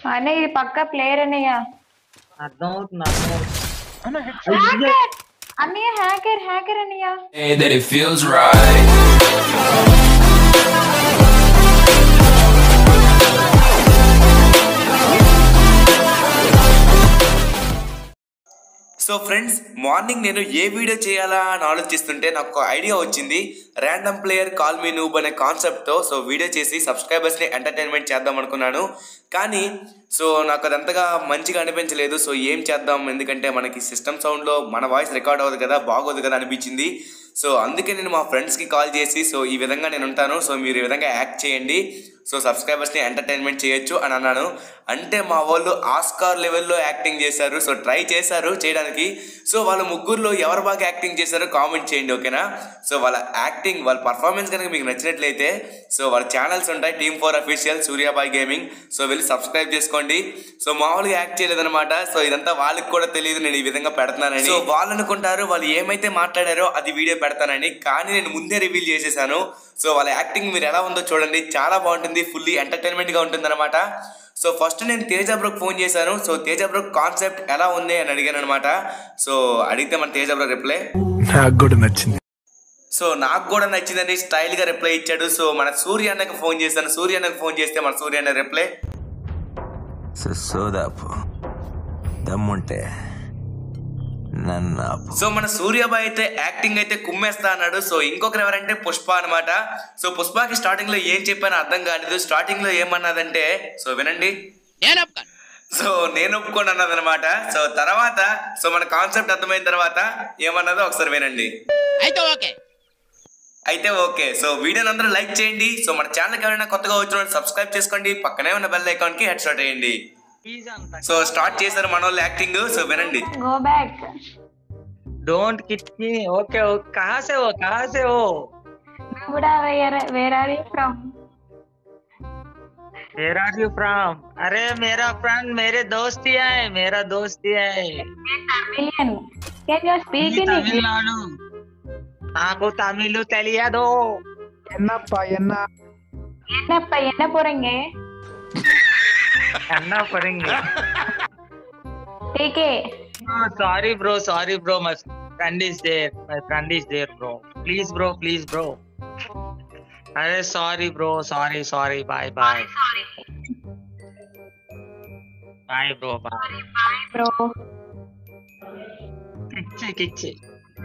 అన్నయ్య ఇది పక్క ప్లేయర్ అన్నయ్య. అర్థమవుతుంది అర్థమవుతుంది. అన్నయ్య హ్యాకర్ అన్నయ్య. That it feels right. So friends, morning నేను ఏ వీడియో చేయాలా అని ఆలోచిస్తుంటే నాకు ఒక ఐడియా వచ్చింది. Random player call me noob అనే కాన్సెప్ట్తో సో వీడియో చేసి సబ్స్క్రైబర్స్ని ఎంటర్టైన్మెంట్ చేద్దాం అనుకున్నాను. కానీ సో నాకు అదంతగా మంచిగా అనిపించలేదు. సో ఏం చేద్దాం, ఎందుకంటే మనకి సిస్టమ్ సౌండ్లో మన వాయిస్ రికార్డ్ అవ్వదు కదా, బాగోదు కదా అనిపించింది. సో అందుకే నేను మా ఫ్రెండ్స్కి కాల్ చేసి సో ఈ విధంగా నేను ఉంటాను, సో మీరు ఈ విధంగా యాక్ట్ చేయండి, సో సబ్స్క్రైబర్స్ని ఎంటర్టైన్మెంట్ చేయొచ్చు అని అన్నాను. అంటే మా వాళ్ళు ఆస్కార్ లెవెల్లో యాక్టింగ్ చేశారు. సో ట్రై చేశారు చేయడానికి. సో వాళ్ళ ముగ్గురులో ఎవరు బాగా యాక్టింగ్ చేశారో కామెంట్ చేయండి, ఓకేనా? సో వాళ్ళ యాక్టింగ్, వాళ్ళ పర్ఫార్మెన్స్ కనుక మీకు నచ్చినట్లయితే సో వాళ్ళ ఛానల్స్ ఉంటాయి, Team4 Official, Suryabhai gaming. So వెళ్ళి సబ్స్క్రైబ్ చేసుకోండి. సో మామూలుగా యాక్ట్ చేయలేదన్నమాట. సో ఇదంతా వాళ్ళకి కూడా తెలియదు నేను ఈ విధంగా పెడతానని. సో వాళ్ళు అనుకుంటారు వాళ్ళు ఏమైతే మాట్లాడారో అది వీడియో పెడతానని, కానీ నేను ముందే రివీల్ చేసేసాను. సో వాళ్ళ యాక్టింగ్ మీరు ఎలా ఉందో చూడండి, చాలా బాగుంటుంది, ఫుల్లీ ఎంటర్టైన్మెంట్గా ఉంటుంది అనమాట. సో ఫస్ట్ నేను తేజ బ్రోకి ఫోన్ చేశాను. సో తేజ బ్రో కాన్సెప్ట్ ఎలా ఉంది అని అడిగాను అనమాట. సో అడిగితే మన తేజ బ్రో రిప్లై నాకు కూడా నచ్చింది. సో నాకు కూడా నచ్చిందని స్టైల్గా రిప్లై ఇచ్చాడు. సో మన సూర్య అన్నకు ఫోన్ చేశాను. సూర్య అన్నకు ఫోన్ చేస్తే మన సూర్య అన్న రిప్లై సోదాపు దమ్ముంటే నన్ను. సో మన సూర్యబాయ్ అయితే యాక్టింగ్ అయితే కుమ్మేస్తా అన్నాడు. సో ఇంకొకరు ఎవరంటే పుష్ప అనమాట. సో పుష్పకి స్టార్టింగ్ లో ఏం చెప్పానో అర్థం కాలేదు. స్టార్టింగ్ లో ఏమన్నదంటే సో వినండి, సో నేను ఒప్పుకోను అన్నది అనమాట. సో తర్వాత సో మన కాన్సెప్ట్ అర్థమైన తర్వాత ఏమన్నదో ఒకసారి వినండి. అయితే ఓకే. సో వీడియోని అందరూ లైక్ చేయండి. సో మన ఛానల్కి ఎవరైనా కొత్తగా వచ్చిన సబ్స్క్రైబ్ చేసుకోండి, పక్కనే ఉన్న బెల్ ఐకాన్ కి హెడ్ షాట్ వేయండి. సో స్టార్ట్ చేశారు మన వాళ్ళు యాక్టింగ్. సో వినండి. Go back. Don't kick me. Okay okay. कहाँ से हो? Nubuda, where are you from? Where are you from? अरे मेरा फ्रेंड मेरे दोस्त ही है, मेरा दोस्त ही है. Tamilian. Can you speak in English? Tamil Nadu. నాకు తమిళ్ తెలియదు. என்னப்பா என்ன போறீங்க? అన్నా పరింగే. ठीक है. Sorry bro, my friend is there bro. Please bro. अरे sorry bro, sorry, bye. Bye bro, bye. Bye bro. किच्चे.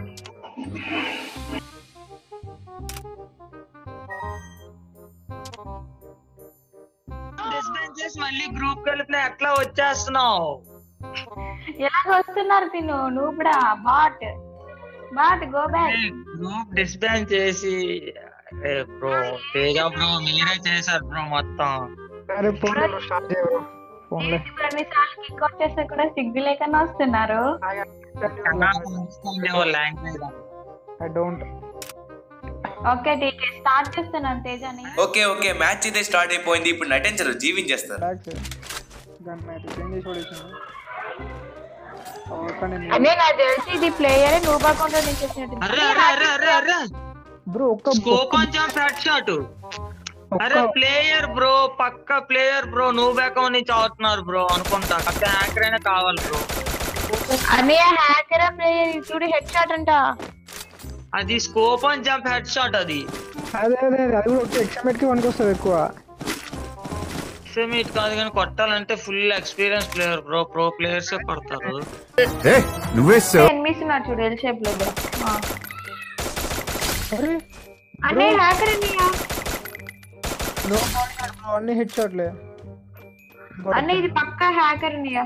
డిస్బెంచెస్ మళ్ళీ గ్రూప్ కలిపిన ఎట్లా వచ్చేస్తున్నావు? ఎలా వస్తున్నారు తిను? నువ్వు కూడా bot go back. Group disband చేసి బ్రో తేజ బ్రో మీరే చేశారు బ్రో మొత్తం. అరే ఫోన్ స్టార్ట్ చేయరు. ఫోన్లే ప్రతిసారి కిక్ ఆఫ్ చేస్తే కూడా సిగ్గు లేకనే వస్తున్నారు. Language I don't. ఓకే టీకే స్టార్ట్ చేస్తున్నాను తేజని. ఓకే మ్యాచ్ అయితే స్టార్ట్ అయిపోయింది. ఇప్పుడు నటించరు, జీవించేస్తారు. అనే నాకు తెలిసి ఇది ప్లేయర్ నువ్వు అకౌంట్ నుంచి చేసినట్టు. అరే బ్రో ఒక్క స్కోప్ కొంచెం హెడ్ షాట్. అరే ప్లేయర్ బ్రో, పక్క ప్లేయర్ బ్రో, నువ్వు అకౌంట్ నుంచి అవుతున్నారు బ్రో అనుకుంటా. హ్యాకర్ అయినా కావాలి బ్రో. అనే హ్యాకర్ ప్లేయర్ చూడు హెడ్ షాట్ అంట. అది scope and jump head shot. అది కూడా ఎక్స్ఎమిట్ కి వస్తుంది ఎక్కువ. ఎక్స్ఎమిట్ కాదు కానీ కొట్టాలంటే full experience player bro. Pro players కొడతారు. ఎనిమిస్ ఉన్నారు చూడు ఎల్ షేప్ లో. అనే హ్యాకర్ అన్నయ్య. నో అన్ని హెడ్ షాట్లే. అనే ఇది పక్కా హ్యాకర్ అన్నయ్య.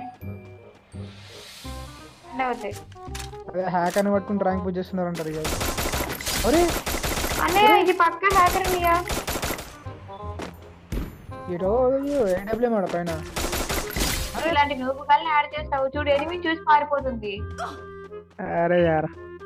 అదే హ్యాక్ అని పట్టుకుని ర్యాంక్ పుష్ చేస్తున్నారు అంటారు ఇక. అరే అన్నయ్య ఇది పక్కా హ్యాకర్ అన్నయ్య. ఏడబ్ల్యూ మాట పైన ఇలాంటి నువ్వు కల్ని యాడ్ చేస్తావు చూడు, ఎనిమి చూసి పారిపోతుంది. అరే యార్.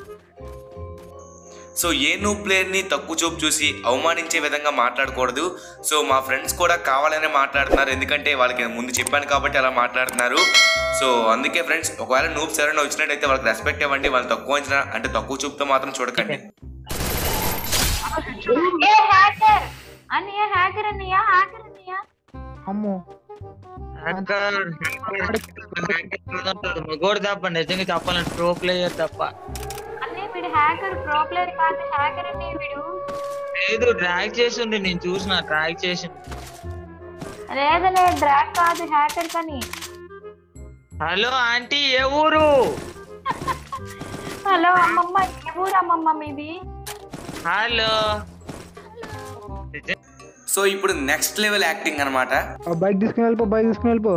సో ఏ న్యూ ప్లేయర్ని తక్కువ చూపు చూసి అవమానించే విధంగా మాట్లాడకూడదు. సో మా ఫ్రెండ్స్ కూడా కావాలనే మాట్లాడుతున్నారు, ఎందుకంటే వాళ్ళకి ముందు చెప్పాను కాబట్టి అలా మాట్లాడుతున్నారు. సో అందుకే ఫ్రెండ్స్, ఒకవేళ నూబ్స్ ఎవరైనా వచ్చినట్టయితే వాళ్ళకి రెస్పెక్ట్ ఇవ్వండి. వాళ్ళు తక్కువ అంచనా అంటే తక్కువ చూపుతో మాత్రం చూడకండి. అన్నయ్య అమ్మో మగోడు తప్ప నిజంగా చెప్పాలంటే ప్రో ప్లేయర్ తప్ప. అన్నీ వీడు హ్యాకర్, ప్రో ప్లేయర్ కాదు హ్యాకర్ అండి వీడు. లేదు డ్రాగ్ చేసింది, నేను చూసిన డ్రాగ్ చేసింది. లేదలే డ్రాగ్ కాదు హ్యాకర్ కానీ. హలో ఆంటీ ఏ ఊరు? హలో అమ్మమ్మ ఏ ఊరు అమ్మమ్మ మీది? హలో. సో ఇప్పుడు నెక్స్ట్ లెవెల్ యాక్టింగ్ అనమాట. బైక్ తీసుకుని వెళ్ళిపో.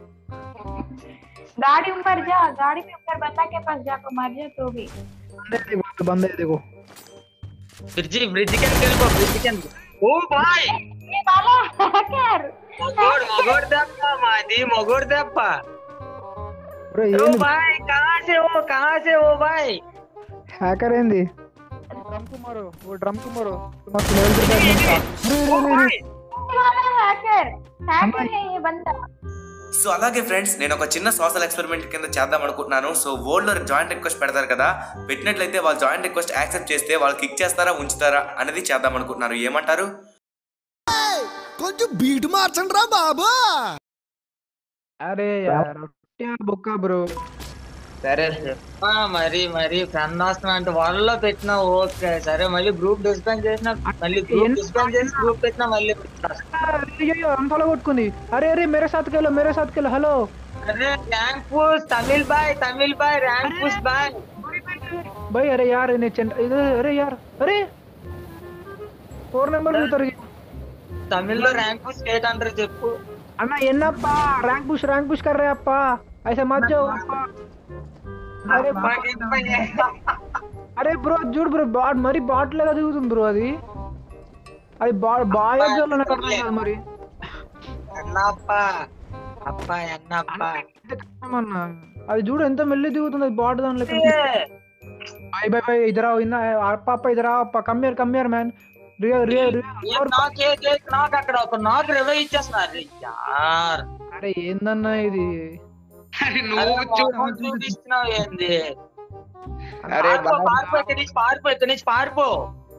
गाड़ी ऊपर जा, गाड़ी पे ऊपर बंदा के पास जाकर मर जा तू भी. बंदे देखो ब्रिज के వెళ్ళిపో, బ్రిడ్జ్ కి. ఓ బాయ్ ये वाला हैकर మగోడు దెబ్బ మాది, మగోడు దెబ్బ. బ్రో ఓ బాయ్ కహాं से हो भाई? హ్యాకర్ ఏంది? డ్రమ్ కు మారో మస్తు లెవెల్ वाला हैकर है ये बंदा. సో అలాగే ఫ్రెండ్స్, నేను ఒక చిన్న సోషల్ ఎక్స్పెరిమెంట్ కింద చేద్దాం అనుకుంటున్నాను. సో వరల్డ్ లో జాయింట్ రిక్వెస్ట్ పెడతారు కదా, పెట్టినట్లయితే వాళ్ళు జాయింట్ రిక్వెస్ట్ యాక్సెప్ట్ చేస్తే వాళ్ళు కిక్ చేస్తారా ఉంచుతారా అనేది చేద్దాం అనుకుంటున్నాను. ఏమంటారు? కొంచెం బీట్ మార్చండి రా బాబు. అరే యార్ బొక్క బ్రో. సరే మరి ఫ్రెండ్ వస్తున్నా అంటే వాళ్ళలో పెట్టినా ఓకే సరే, మళ్ళీ గ్రూప్ డిస్పెండ్ చేసినా, మళ్ళీ గ్రూప్ డిస్పెండ్ చేసి గ్రూప్ పెట్టినా మళ్ళీ అన్ఫాలో కొట్టుకుంది. అరే మేరే సాత్ కెలో. హలో అరే ర్యాంక్ పుష్ తమిళ్ బాయ్ ర్యాంక్ పుష్ బాయ్. भाई अरे यार अरे यार अरे 4 नंबर తమిళ్ లో ర్యాంక్ పుష్ స్టేట్ అంటారు చెప్పు అన్న. ఎన్నప్పా रैंक पुश कर रहे अप्पा, ऐसे मत जाओ अप्पा. अरे ब्रो చూడు బ్రో, మరి బాట్ లాగా దిగుతుంది బ్రో. అది బాగా జోలన కర్లేదు మరి. అది చూడు ఎంత మెల్లి దిగుతుంది, అది బాట్ దానిలో. भाई इधर आओ पापा, इधर आओ पापा. Come here man. అక్కడ ఒక నాక్ రివైవ్ ఇచ్చేస్తున్నారు యార్. అరే ఏందన్నా ఇది? చూపిస్తున్నావు ఏంది? అరే పారిపో.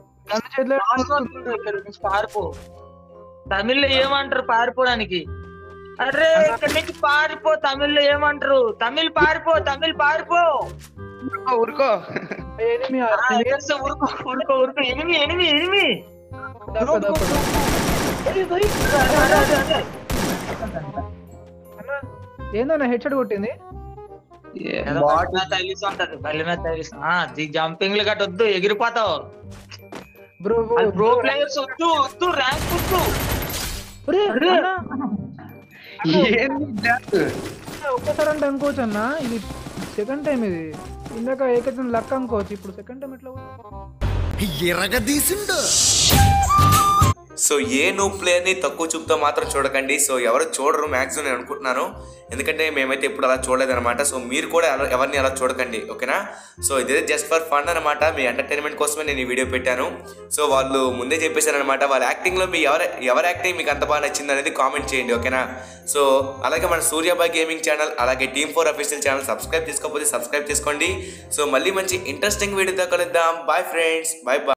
పారిపో. తమిళ్లో ఏమంటారు పారిపోవడానికి? అరే ఇక్కడి నుంచి పారిపో. తమిళ్లో ఏమంటారు? పారిపో. ఊరుకో. ఎనిమి. ఏందన్నా హెడ్ షాట్ కొట్టింది? జంపింగ్ లు కట్టొద్దు, ఎగిరిపోతావు బ్రో. ప్రో ప్లేయర్స్ వద్దు ర్యాంక్ వద్దు. ఒక్కసారి అంటే అనుకోవచ్చు అన్న, ఇది సెకండ్ టైం. ఇది ఇందాక ఏకైతే లక్ అనుకోవచ్చు, ఇప్పుడు సెకండ్ టైం ఎట్లా ఎరగదీసిండు. సో ఏ నో ప్లేయర్ని తక్కువ చూపుతో మాత్రం చూడకండి. సో ఎవరు చూడరు మ్యాక్సిమం నేను అనుకుంటున్నాను, ఎందుకంటే మేమైతే ఎప్పుడు అలా చూడలేదన్నమాట. సో మీరు కూడా ఎవరిని అలా చూడకండి, ఓకేనా? సో ఇదే జస్ట్ ఫర్ ఫన్ అనమాట, మీ ఎంటర్టైన్మెంట్ కోసమే నేను ఈ వీడియో పెట్టాను. సో వాళ్ళు ముందే చెప్పేశారనమాట, వాళ్ళ యాక్టింగ్లో మీ ఎవరి యాక్టింగ్ మీకు అంత బాగా నచ్చింది అనేది కామెంట్ చేయండి, ఓకేనా? సో అలాగే మన సూర్యాబాయ్ గేమింగ్ ఛానల్, అలాగే Team4 అఫీషియల్ ఛానల్ సబ్స్క్రైబ్ చేసుకోకపోతే సబ్స్క్రైబ్ చేసుకోండి. సో మళ్ళీ మంచి ఇంట్రెస్టింగ్ వీడియోతో కలుద్దాం. Bye friends, bye.